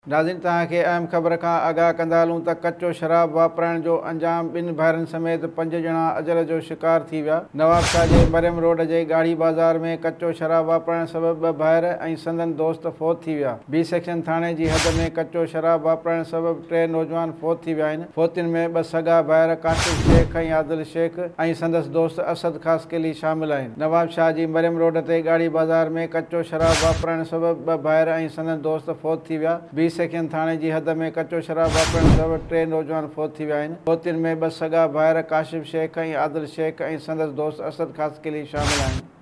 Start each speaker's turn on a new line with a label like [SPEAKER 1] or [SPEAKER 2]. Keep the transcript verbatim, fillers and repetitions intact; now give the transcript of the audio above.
[SPEAKER 1] नाज़रीन, तव्हांखे अहम ख़बर खां आगाह कंदा हलूं त कचो शराब वापराइण जो अंजाम ॿिनि भाइरनि समेत पंज ॼणा अजल जो शिकार थी विया। नवाबशाह जे मरियम रोड जे गाड़ी बाज़ार में कचो शराब वापराइण सबबि ॿ भाइर ऐं संदन दोस्त फ़ौत थी विया। बी सेक्शन थाणे जी हद में कचो शराब वापराइण सबबि टे नौजवान फ़ौत थी विया आहिनि। फ़ौतियुनि में ॿ सगा भाइर काशिफ शेख ऐं आदिल शेख ऐं संदसि दोस्त असद ख़ासकेली शामिल आहिनि। नवाबशाह जी मरियम रोड ते गाड़ी बाज़ार में कचो शराब वापराइण सबबि ॿ भाइर ऐं संदन दोस्त फ़ौत थी विया। बी सेक्शन थाणे जी हद में कचो शराब वापराइण सबबि टे नौजवान फ़ौत थी विया आहिनि। फ़ौतियुनि में ॿ सगा भाइर काशिफ शेख ऐं आदिल शेख ऐं संदसि दोस्त असद ख़ासकेली शामिल आहिनि।